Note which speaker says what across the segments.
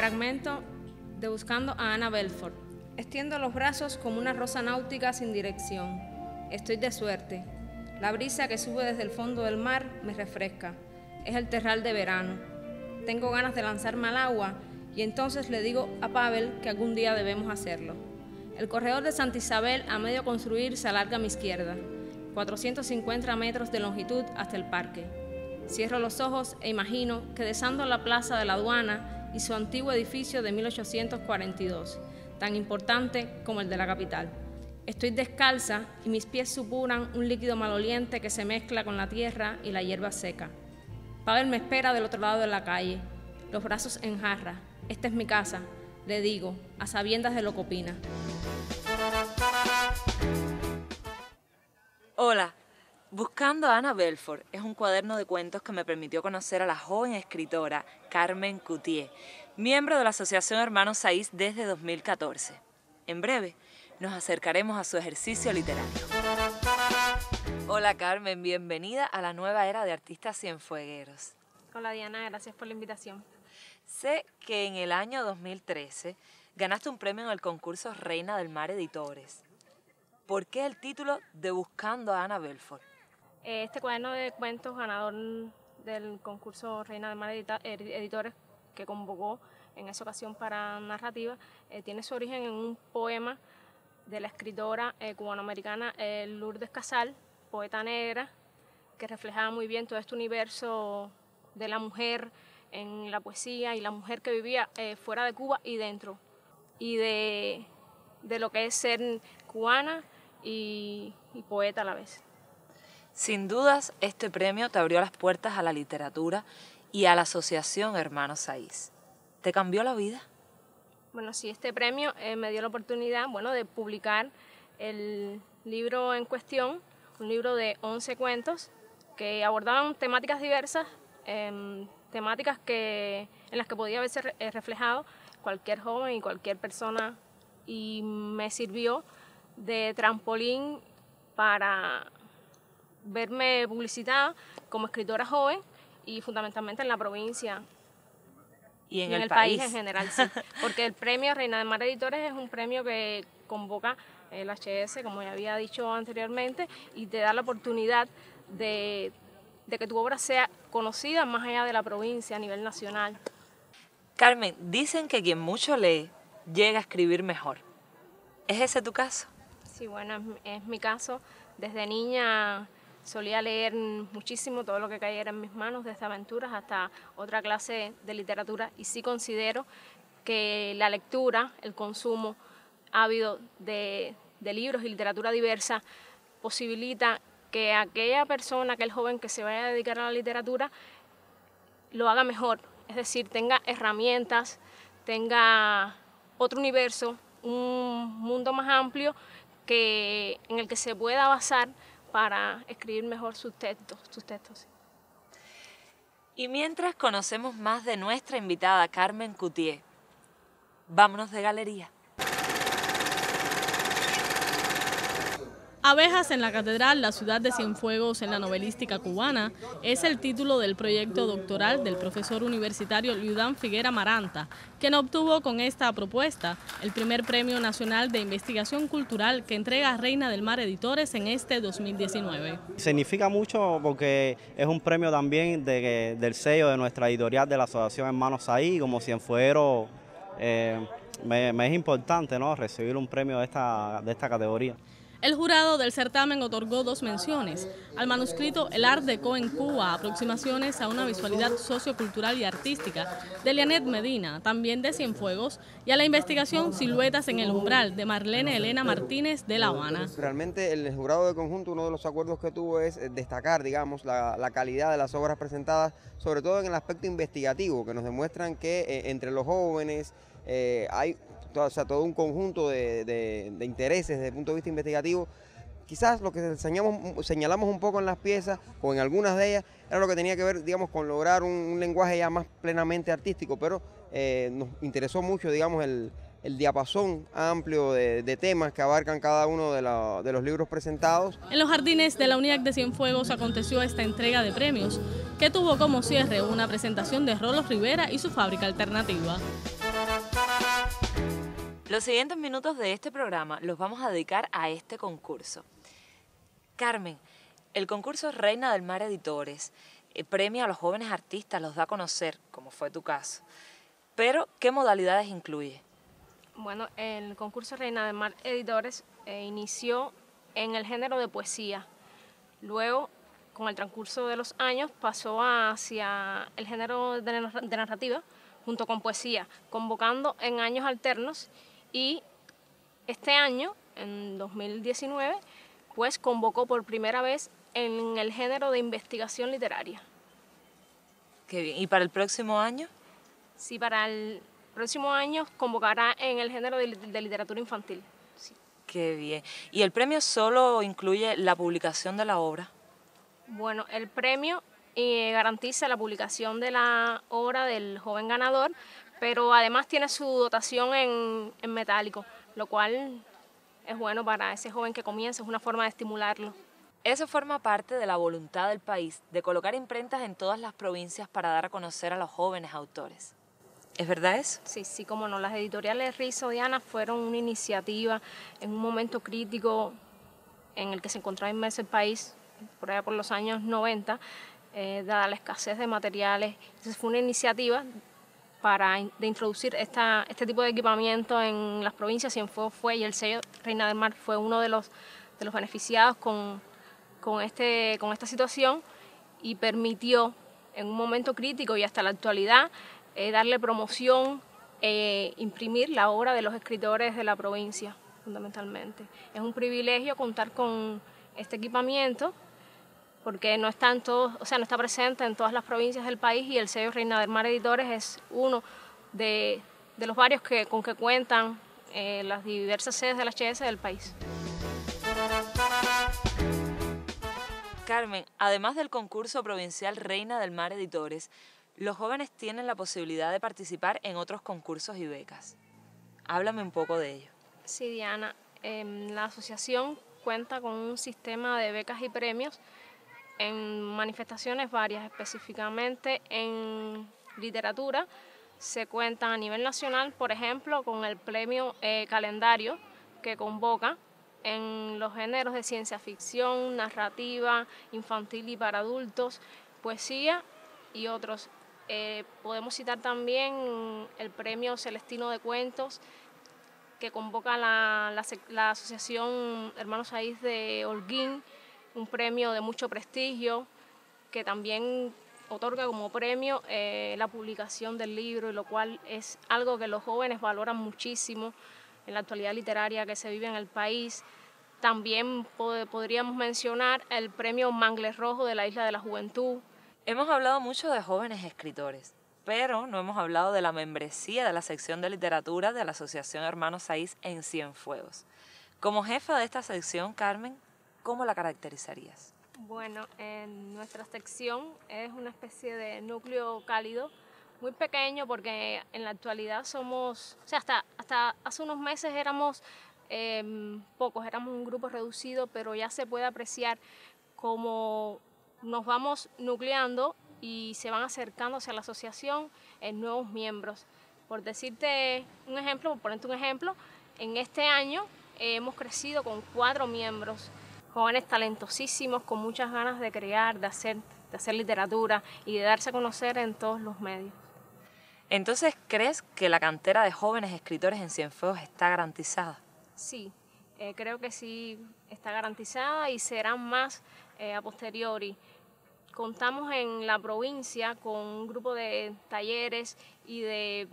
Speaker 1: Fragmento de Buscando a Ana Belfort. Extiendo los brazos como una rosa náutica sin dirección. Estoy de suerte. La brisa que sube desde el fondo del mar me refresca. Es el terral de verano. Tengo ganas de lanzarme al agua y entonces le digo a Pavel que algún día debemos hacerlo. El corredor de Santa Isabel a medio construir se alarga a mi izquierda. 450 metros de longitud hasta el parque. Cierro los ojos e imagino que desando la plaza de la aduana y su antiguo edificio de 1842, tan importante como el de la capital. Estoy descalza y mis pies supuran un líquido maloliente que se mezcla con la tierra y la hierba seca. Pavel me espera del otro lado de la calle, los brazos en jarra. Esta es mi casa, le digo, a sabiendas de lo que opina.
Speaker 2: Hola, Buscando a Ana Belfort es un cuaderno de cuentos que me permitió conocer a la joven escritora Carmen Cutié, miembro de la Asociación Hermanos Saiz desde 2014. En breve, nos acercaremos a su ejercicio literario. Hola Carmen, bienvenida a la nueva era de artistas cienfuegueros.
Speaker 1: Hola Diana, gracias por la invitación.
Speaker 2: Sé que en el año 2013 ganaste un premio en el concurso Reina del Mar Editores. ¿Por qué el título de Buscando a Ana Belfort?
Speaker 1: Este cuaderno de cuentos ganador del concurso Reina del Mar Editores que convocó en esa ocasión para narrativa, tiene su origen en un poema de la escritora cubanoamericana Lourdes Casal, poeta negra, que reflejaba muy bien todo este universo de la mujer en la poesía y la mujer que vivía fuera de Cuba y dentro, y de lo que es ser cubana y poeta a la vez.
Speaker 2: Sin dudas, este premio te abrió las puertas a la literatura y a la Asociación Hermanos Saiz. ¿Te cambió la vida?
Speaker 1: Bueno, sí, este premio me dio la oportunidad, de publicar el libro en cuestión, un libro de 11 cuentos que abordaban temáticas diversas, temáticas en las que podía verse reflejado cualquier joven y cualquier persona, y me sirvió de trampolín para verme publicitada como escritora joven y fundamentalmente en la provincia y en el país en general, sí. Porque el premio Reina del Mar Editores es un premio que convoca el HS, como ya había dicho anteriormente, y te da la oportunidad de que tu obra sea conocida más allá de la provincia a nivel nacional.
Speaker 2: Carmen, dicen que quien mucho lee llega a escribir mejor. ¿Es ese tu caso?
Speaker 1: Sí, bueno, es mi caso. Desde niña solía leer muchísimo, todo lo que cayera en mis manos, desde aventuras hasta otra clase de literatura, y sí considero que la lectura, el consumo ávido de libros y literatura diversa posibilita que aquella persona, aquel joven que se vaya a dedicar a la literatura, lo haga mejor, es decir, tenga herramientas, tenga otro universo, un mundo más amplio en el que se pueda basar para escribir mejor sus textos.
Speaker 2: Y mientras conocemos más de nuestra invitada Carmen Cutié, vámonos de galería.
Speaker 3: Abejas en la Catedral, la ciudad de Cienfuegos en la novelística cubana, es el título del proyecto doctoral del profesor universitario Liudán Figuera Maranta, quien obtuvo con esta propuesta el primer Premio Nacional de Investigación Cultural que entrega Reina del Mar Editores en este 2019. Significa mucho porque es un premio también del sello de nuestra editorial de la Asociación Hermanos Saiz. Como cienfueguero me es importante, ¿no?, recibir un premio de esta categoría. El jurado del certamen otorgó 2 menciones: al manuscrito El Art Deco en Cuba, aproximaciones a una visualidad sociocultural y artística, de Lianet Medina, también de Cienfuegos, y a la investigación Siluetas en el Umbral, de Marlene Elena Martínez, de La Habana.
Speaker 4: Realmente el jurado de conjunto, uno de los acuerdos que tuvo es destacar, digamos, la calidad de las obras presentadas, sobre todo en el aspecto investigativo, que nos demuestran que entre los jóvenes hay todo un conjunto de intereses desde el punto de vista investigativo. Quizás lo que señalamos un poco en las piezas, o en algunas de ellas, era lo que tenía que ver, digamos, con lograr un lenguaje ya más plenamente artístico, pero nos interesó mucho, digamos, el diapasón amplio de temas que abarcan cada uno de los libros presentados.
Speaker 3: En los jardines de la UNIAC de Cienfuegos aconteció esta entrega de premios, que tuvo como cierre una presentación de Rolos Rivera y su fábrica alternativa.
Speaker 2: Los siguientes minutos de este programa los vamos a dedicar a este concurso. Carmen, el concurso Reina del Mar Editores premia a los jóvenes artistas, los da a conocer, como fue tu caso. Pero, ¿qué modalidades incluye?
Speaker 1: Bueno, el concurso Reina del Mar Editores inició en el género de poesía. Luego, con el transcurso de los años, pasó hacia el género de narrativa, junto con poesía, convocando en años alternos, y este año, en 2019, pues convocó por primera vez en el género de investigación literaria.
Speaker 2: Qué bien. ¿Y para el próximo año?
Speaker 1: Sí, para el próximo año convocará en el género de literatura infantil. Sí.
Speaker 2: Qué bien. ¿Y el premio solo incluye la publicación de la obra?
Speaker 1: Bueno, el premio garantiza la publicación de la obra del joven ganador, pero además tiene su dotación en metálico, lo cual es bueno para ese joven que comienza, es una forma de estimularlo.
Speaker 2: Eso forma parte de la voluntad del país de colocar imprentas en todas las provincias para dar a conocer a los jóvenes autores. ¿Es verdad eso?
Speaker 1: Sí, sí, cómo no. Las editoriales Rizo Diana fueron una iniciativa en un momento crítico en el que se encontraba inmerso el país, por allá por los años 90, dada la escasez de materiales. Entonces fue una iniciativa de introducir este tipo de equipamiento en las provincias. Cienfuegos fue, y el sello Reina del Mar fue uno de los beneficiados con esta situación, y permitió en un momento crítico y hasta la actualidad darle promoción, imprimir la obra de los escritores de la provincia, fundamentalmente. Es un privilegio contar con este equipamiento, porque no está presente en todas las provincias del país, y el sello Reina del Mar Editores es uno de los varios con que cuentan las diversas sedes de la HS del país.
Speaker 2: Carmen, además del concurso provincial Reina del Mar Editores, los jóvenes tienen la posibilidad de participar en otros concursos y becas. Háblame un poco de ello.
Speaker 1: Sí, Diana, la asociación cuenta con un sistema de becas y premios en manifestaciones varias, específicamente en literatura. Se cuentan a nivel nacional, por ejemplo, con el premio Calendario, que convoca en los géneros de ciencia ficción, narrativa, infantil y para adultos, poesía y otros. Podemos citar también el premio Celestino de Cuentos, que convoca la Asociación Hermanos Saiz de Holguín, un premio de mucho prestigio, que también otorga como premio la publicación del libro, y lo cual es algo que los jóvenes valoran muchísimo en la actualidad literaria que se vive en el país. También podríamos mencionar el premio Mangles Rojo de la Isla de la Juventud.
Speaker 2: Hemos hablado mucho de jóvenes escritores, pero no hemos hablado de la membresía de la sección de literatura de la Asociación Hermanos Saiz en Cienfuegos. Como jefa de esta sección, Carmen, ¿cómo la caracterizarías?
Speaker 1: Bueno, nuestra sección es una especie de núcleo cálido, muy pequeño, porque en la actualidad somos, hasta hace unos meses éramos pocos, éramos un grupo reducido, pero ya se puede apreciar cómo nos vamos nucleando y se van acercando hacia la asociación nuevos miembros. Por ponerte un ejemplo, en este año hemos crecido con 4 miembros, jóvenes talentosísimos, con muchas ganas de crear, de hacer literatura y de darse a conocer en todos los medios.
Speaker 2: Entonces, ¿crees que la cantera de jóvenes escritores en Cienfuegos está garantizada?
Speaker 1: Sí, creo que sí está garantizada, y serán más a posteriori. Contamos en la provincia con un grupo de talleres y de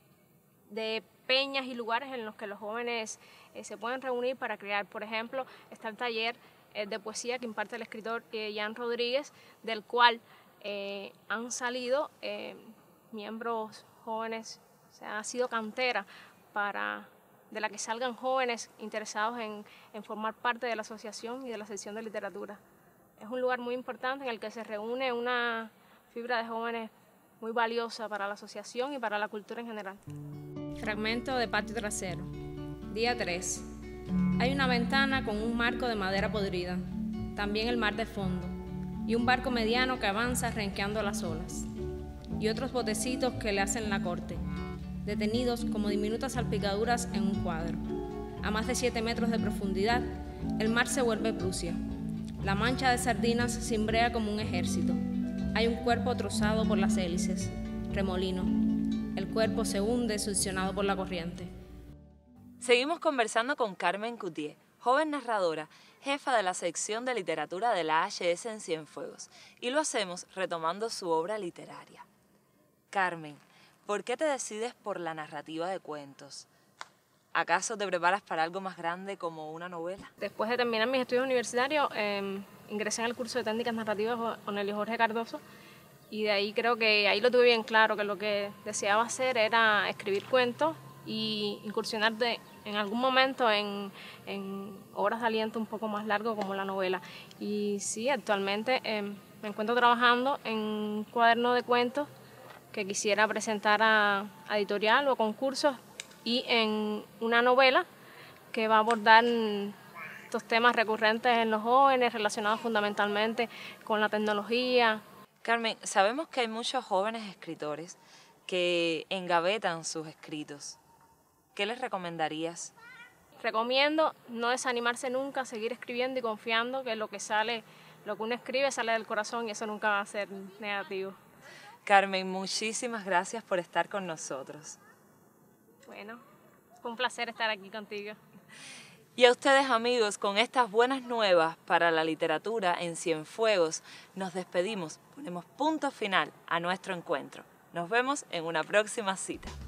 Speaker 1: peñas y lugares en los que los jóvenes se pueden reunir para crear. Por ejemplo, está el taller de poesía que imparte el escritor Jan Rodríguez, del cual han salido miembros jóvenes, ha sido cantera de la que salgan jóvenes interesados en formar parte de la asociación y de la sección de literatura. Es un lugar muy importante en el que se reúne una fibra de jóvenes muy valiosa para la asociación y para la cultura en general.
Speaker 5: Fragmento de patio trasero. Día 3. Hay una ventana con un marco de madera podrida, también el mar de fondo, y un barco mediano que avanza renqueando las olas, y otros botecitos que le hacen la corte.
Speaker 1: detenidos como diminutas salpicaduras en un cuadro. A más de 7 metros de profundidad, el mar se vuelve Prusia. La mancha de sardinas cimbrea como un ejército. Hay un cuerpo trozado por las hélices, remolino. El cuerpo se hunde succionado por la corriente.
Speaker 2: Seguimos conversando con Carmen Coutié, joven narradora, jefa de la sección de literatura de la HS en Cienfuegos, y lo hacemos retomando su obra literaria. Carmen, ¿por qué te decides por la narrativa de cuentos? ¿Acaso te preparas para algo más grande como una novela?
Speaker 5: Después de terminar mis estudios universitarios, ingresé en el curso de técnicas narrativas con el Jorge Cardoso, y de ahí creo que ahí lo tuve bien claro, que lo que deseaba hacer era escribir cuentos y incursionar en algún momento en obras de aliento un poco más largo como la novela. Y sí, actualmente me encuentro trabajando en un cuaderno de cuentos que quisiera presentar a editorial o concursos, y en una novela que va a abordar estos temas recurrentes en los jóvenes relacionados fundamentalmente con la tecnología.
Speaker 2: Carmen, sabemos que hay muchos jóvenes escritores que engavetan sus escritos. ¿Qué les recomendarías?
Speaker 5: Recomiendo no desanimarse nunca, seguir escribiendo y confiando que lo que uno escribe sale del corazón, y eso nunca va a ser negativo.
Speaker 2: Carmen, muchísimas gracias por estar con nosotros.
Speaker 5: Bueno, fue un placer estar aquí contigo.
Speaker 2: Y a ustedes, amigos, con estas buenas nuevas para la literatura en Cienfuegos, nos despedimos, ponemos punto final a nuestro encuentro. Nos vemos en una próxima cita.